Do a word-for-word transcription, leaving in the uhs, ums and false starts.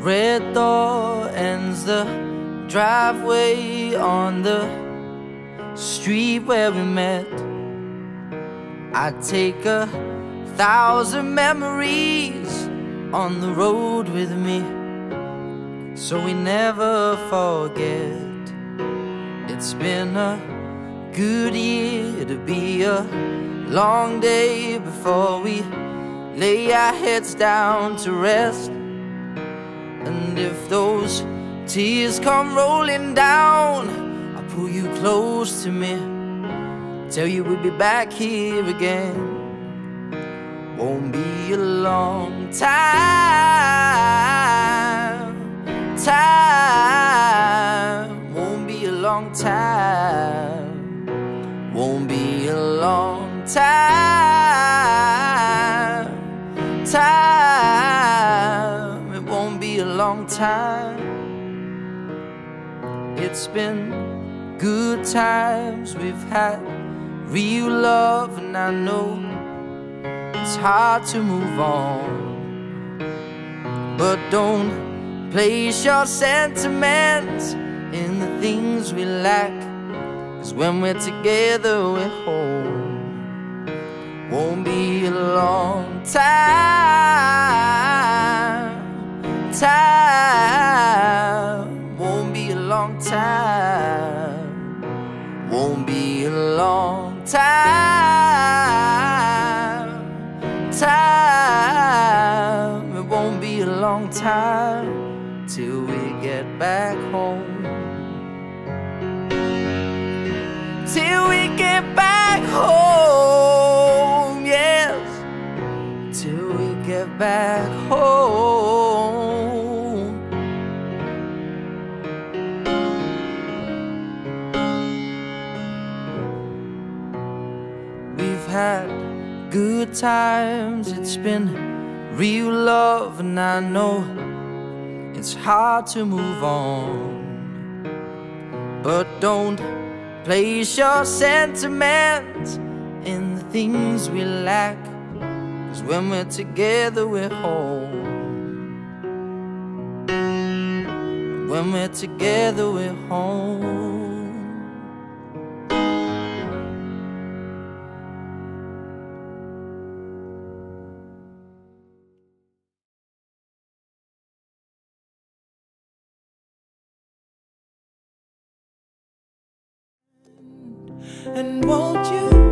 red door ends the driveway on the street where we met. I'd take a thousand memories on the road with me, so we never forget. It's been a good year to be a long day before we lay our heads down to rest. And if those tears come rolling down, I'll pull you close to me, tell you we'll be back here again. Won't be a long time, time. Won't be a long time, won't be a long time, time. It won't be a long time. It's been good times, we've had real love, and I know it's hard to move on. But don't place your sentiments in the things we lack, 'cause when we're together we're home. Won't be a long time, time. Won't be a long time, won't be a long time, time. It won't be a long time till we get back home. Till we get back home, yes. Till we get back home. We've had good times, it's been real love, and I know it's hard to move on. But don't place your sentiments in the things we lack, 'cause when we're together we're home. When we're together we're home. And won't you